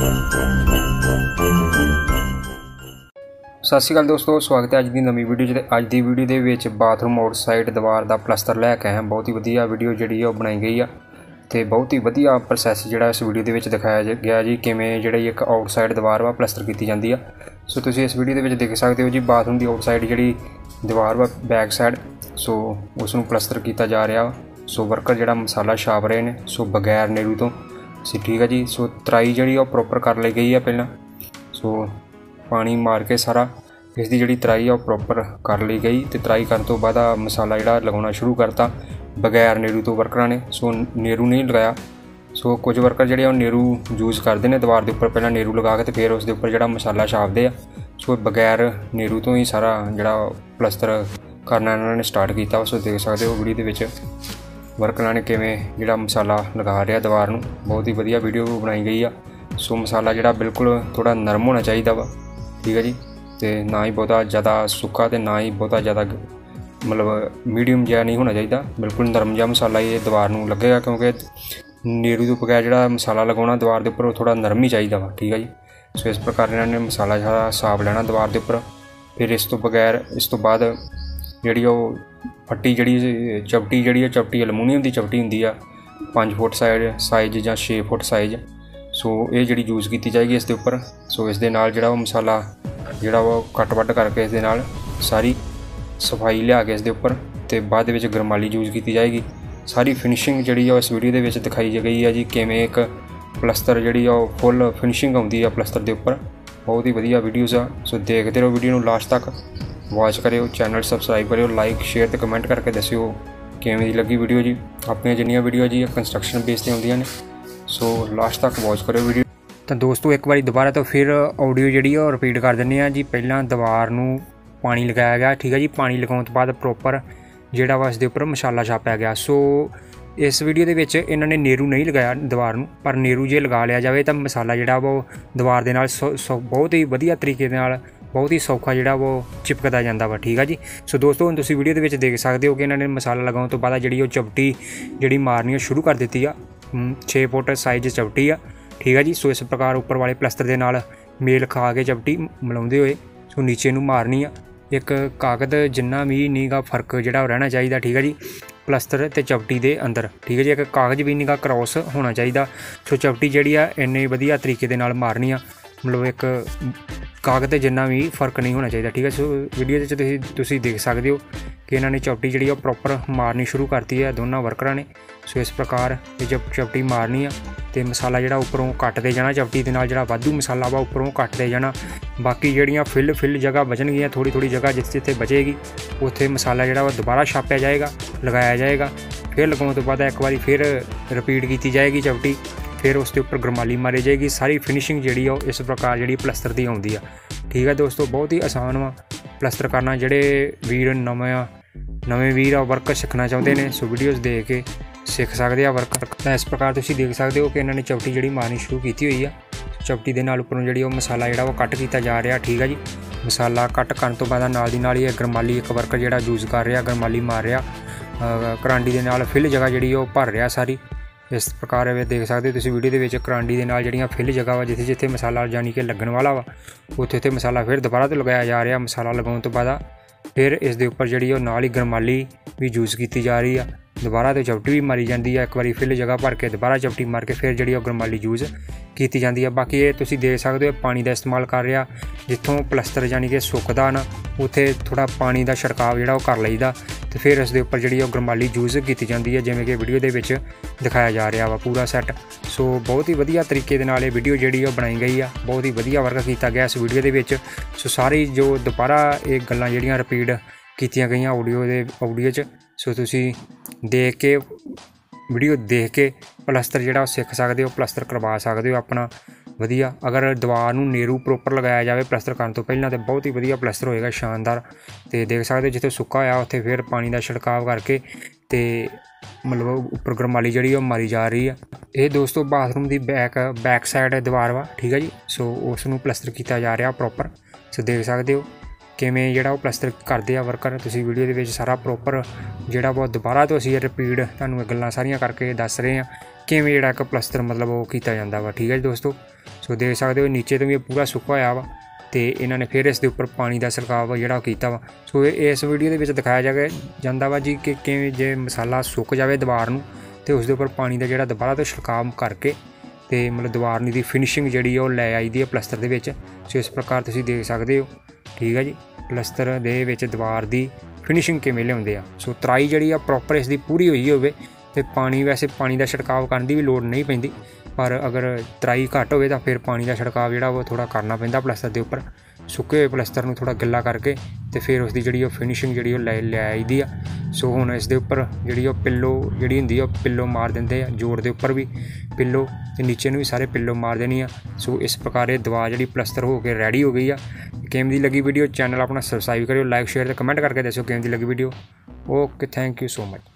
सत श्री अकाल दोस्तों, स्वागत है अज की नवी वीडियो। अज की वीडियो के विच बाथरूम आउटसाइड दीवार का प्लस्तर लैके आए हैं। बहुत ही वधिया वीडियो जी बनाई गई है तो बहुत ही वधिया प्रोसैस जो इस वीडियो के दिखाया गया जी, किमें जी एक आउटसाइड दीवार वा प्लस्तर की जाती है। सो तुम इस वीडियो के देख सकते हो जी, बाथरूम की आउटसाइड जी दीवार वा बैक साइड सो उसनों प्लस्तर किया जा रहा। सो वर्कर जो मसाला छाप रहे हैं सो बगैर नेरू तो ठीक है जी। सो तराई जी प्रॉपर कर ली गई है पहला। सो पानी मार के सारा इसकी जी तराई है प्रॉपर कर ली गई तो तराई करने तो बाद मसाला जोड़ा लगाना शुरू करता बगैर नेरू तो वर्कर ने। सो नेरू नहीं लगाया। सो कुछ वर्कर जोड़े नेरू यूज़ करते हैं दीवार के उपर, पहला नेरू लगा के तो फिर उसके उपर जो मसाला छापते हैं। सो बगैर नेरू तो ही सारा जोड़ा प्लस्तर करना इन्होंने स्टार्ट किया। सो देख सकते हो वीडियो के वर्कर ने किमें जो मसाला लगा रहा दीवार में। बहुत ही वधिया वीडियो बनाई गई है। सो मसाला जोड़ा बिल्कुल थोड़ा नरम होना चाहिए वा, ठीक है जी। तो ना ही बहुत ज़्यादा सुक्का तो ना ही बहुत ज़्यादा मतलब मीडियम जहा नहीं होना चाहिए, बिल्कुल नरम जहा मसाला ये दीवार में लगेगा, क्योंकि नेरू तो बगैर जो मसाला लगाना दीवार के उपर थोड़ा नरम ही चाहिए वा, ठीक है जी। सो इस प्रकार इन्होंने मसाला सारा साफ लेना दीवार के उपर। फिर इस तो बगैर इस तो बाद जी फट्टी जी चपटी जी चपटी अलमूनीयम की चपटी होंगी 5 फुट साइज या 6 फुट साइज। सो ये जी यूज़ की जाएगी इसके उपर। सो इस दे नाल जो मसाला जोड़ा वो कट वट करके इस दे नाल सारी सफाई लिया के इसके उपर तो बाद में गरमाली यूज़ की जाएगी। सारी फिनिशिंग जी इस वीडियो के दिखाई गई है जी, किमें एक प्लस्तर जी फुल फिनिशिंग आती है प्लस्तर के उपर। बहुत ही वधिया वीडियोज़ आ। सो देखते रहो वीडियो में लास्ट तक, वॉच करो, चैनल सबसक्राइब करो, लाइक शेयर तो कमेंट करके दस्यो किमें दी लगी वीडियो जी। अपन जिन्नियां वीडियो जी कंस्ट्रक्शन बेस पर आउंदियां ने। सो लास्ट तक वॉच करो वीडियो। तो दोस्तों एक बार दोबारा तो फिर ऑडियो जी रिपीट कर दें जी। पहला दीवार में पानी लगाया गया, ठीक है जी। पानी लगाने तो बाद प्रॉपर जोड़ा वा इसके उपर मसाला छापया गया। सो इस वीडियो के इन्होंने नेरू नहीं लगाया दीवार में, पर नेरू जे लगा लिया जाए तो मसाला जोड़ा वो दीवार के नाल बहुत ही वधिया तरीके बहुत ही सौखा जोड़ा वो चिपकता जाता वा, ठीक है जी। सो दोस्तों हम तुम वीडियो के देख सकते हो कि इन्होंने मसाला लगाने तो बाद जी चपटी जी मारनी शुरू कर दी है। 6 फुट साइज चपटी आ, ठीक है जी। सो इस प्रकार उपर वाले प्लस्तर के नाल मेल खा के चपटी मिलाते हुए सो नीचे नूं मारनी आ। एक कागद जिन्ना भी नहीं गा फर्क जोड़ा रहना चाहिए, ठीक है जी, प्लस्तर ते चपटी के अंदर, ठीक है जी। एक कागज़ भी नहीं गा क्रॉस होना चाहिए। सो चपटी जी इन्ने वधिया तरीके के नाल मारनी आ, मतलब एक कागज़ जिन्ना भी फर्क नहीं होना चाहिए, ठीक है। सो वीडियो तुसीं देख सकते हो कि इन्होंने चपटी जी प्रॉपर मारनी शुरू करती है दोनों वर्करां ने। सो इस प्रकार ये जब चपटी मारनी है तो मसाला जोड़ा उपरों कटते जाना, चपटी के नाल जोड़ा वाधू मसाला वा उपरों कटते जाना। बाकी जड़ियाँ फिल जगह बचनगियाँ, थोड़ी जगह जिथे बचेगी उत्थे मसाला जोड़ा दोबारा छापया जाएगा, लगाया जाएगा। फिर लगाने तो बाद एक बार फिर रिपीट की जाएगी चपटी, फिर उसके उपर गरमाली मारी जाएगी। सारी फिनिशिंग जी इस प्रकार जी प्लस्तर की आती है, ठीक है दोस्तों। बहुत ही आसान वा प्लस्तर करना। जोड़े वीर नवे वीर वर्क सीखना चाहते हैं सो वीडियोज़ देख के सीख सकते हैं वर्क। तो इस प्रकार तुम देख सकते हो कि इन्होंने चपटी जी मारनी शुरू की हुई है। चपटी के नाल उपरों जी मसाला जोड़ा वो कट किया जा रहा, ठीक है जी। मसाला कट करने तो बाद नाल दी नाल ही गरमाली एक वर्कर जोड़ा यूज़ कर रहा, गरमाली मार रहा करांडी के नाल फिल जगह जी भर रहा सारी। इस प्रकार देख सकते हो तुम वीडियो के करांडी के नाल जड़ियाँ फिल जगह वा जिथे जिथे मसाला जानी कि लगन वाला वा उत्थे मसाला फिर दोबारा तो लगाया जा रहा। मसाला लगाने तो बाद फिर इस दे उपर जी नाल ही गरमाली भी यूज़ की जा रही है, दोबारा तो चपटी भी मारी जाती है। एक बार फिल जगह भर के दोबारा चपटी मार के फिर जी गरमाली यूज़ की जाती है। बाकी ये तुम देख सकते हो पानी का इस्तेमाल कर रहा, जितों प्लस्तर जानी कि सुकदा ना उत्थे थोड़ा पानी का छिड़काव जोड़ा कर लईदा तो फिर इस दे उपर जी गरमाली यूज़ की जाती है, जिमें कि वीडियो के दिखाया जा रहा वा पूरा सैट। सो बहुत ही वधिया तरीके दे नाल वीडियो जी बनाई गई है, बहुत ही वधिया वर्क किया गया इस वीडियो के। सो सारी जो दोबारा एक गल्लां जिहड़ियां रिपीट कीतियां गई ऑडियो च। सो तुसीं देख के वीडियो देख के प्लस्तर जोड़ा सीख सकते हो, प्लस्तर करवा सकते हो अपना वधिया। अगर दीवार नूं नेरू प्रॉपर लगाया जाए प्लस्तर करने तो पहलां तो बहुत ही वधिया प्लस्तर होएगा, शानदार। तो देख सकते हो जिथे सुक्का होया उत्थे फिर पानी का छिड़काव करके तो मतलब उपर गरमाली जी मारी जा रही है। ये दोस्तों बाथरूम की बैक साइड दीवार वा, ठीक है जी। सो उसनूं प्लस्तर किया जा रहा प्रॉपर। सो देख सकते हो किमें जोड़ा प्लस्तर करते हैं वर्कर। तुसीं वीडियो के सारा प्रॉपर जोड़ा वो दोबारा तो असीं रिपीट तुहानूं गल्लां सारियां करके दस रहे हैं किमें जोड़ा एक प्लस्तर मतलब वो किया जाता वा, ठीक है जी दोस्तों। सो देख सकते हो नीचे तो भी पूरा सुक्का होया वा ते इन्हां ने फिर इस दे उपर पानी का छिड़काव जिहड़ा कीता वा। सो इस वीडियो दे विच दिखाया जांदा वा जी कि किवें जे मसाला सुक जाए दीवार नूं ते उस दे उपर पानी का जिहड़ा दोबारा तो छिड़काव करके ते मतलब दीवार दी फिनिशिंग जिहड़ी ओह लै आई दी है प्लस्तर दे विच। सो इस प्रकार तुसीं देख सकते हो, ठीक है जी, प्लस्तर दे विच दीवार दी फिनिशिंग किवें लिआउंदे आ। सो तराई जिहड़ी आ प्रॉपर इसदी पूरी होई होवे ते पानी वैसे पानी का छिड़काव करन दी भी लोड़ नहीं पैंदी, पर अगर तराई घट होवे तां फिर पानी का छिड़काव जिहड़ा वो थोड़ा करना पैंदा प्लस्तर दे उपर। सुक्के हुए प्लस्तर नूं थोड़ा गिल्ला करके ते फिर उसदी जिहड़ी फिनिशिंग जिहड़ी लै आई दी आ। सो हुण इस दे उपर जिहड़ी पिल्लो जिहड़ी हुंदी आ पिल्लो मार दिंदे आ, जोड़ दे उपर भी पिल्लो ते नीचे नूं भी सारे पिल्लो मार देनी आ। सो इस प्रकार ये दीवार जिहड़ी प्लस्तर हो के रेडी हो गई आ। किवें दी लगी वीडियो, चैनल अपना सबसक्राइब करियो, लाइक शेयर ते कमेंट करके दस्सो किवें दी लगी video. Okay, thank you so much.